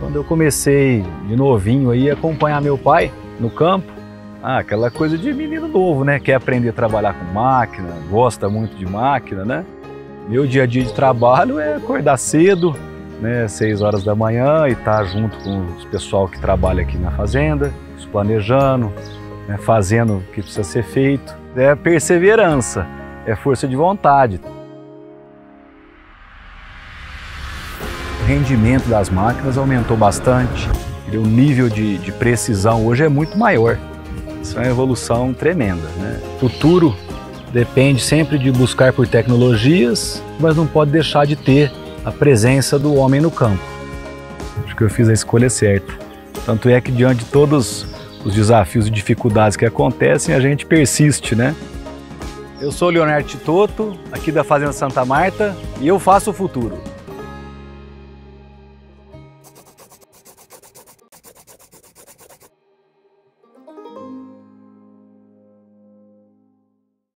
Quando eu comecei de novinho aí a acompanhar meu pai no campo, aquela coisa de menino novo, né? Quer aprender a trabalhar com máquina, gosta muito de máquina, né? Meu dia a dia de trabalho é acordar cedo, né? 6 horas da manhã e estar junto com os pessoal que trabalha aqui na fazenda, planejando, né? Fazendo o que precisa ser feito. É perseverança, é força de vontade. O rendimento das máquinas aumentou bastante, o nível de precisão hoje é muito maior. Isso é uma evolução tremenda, né? O futuro depende sempre de buscar por tecnologias, mas não pode deixar de ter a presença do homem no campo. Acho que eu fiz a escolha certa. Tanto é que diante de todos os desafios e dificuldades que acontecem, a gente persiste, né? Eu sou o Leonardo Titoto, aqui da Fazenda Santa Marta, e eu faço o futuro.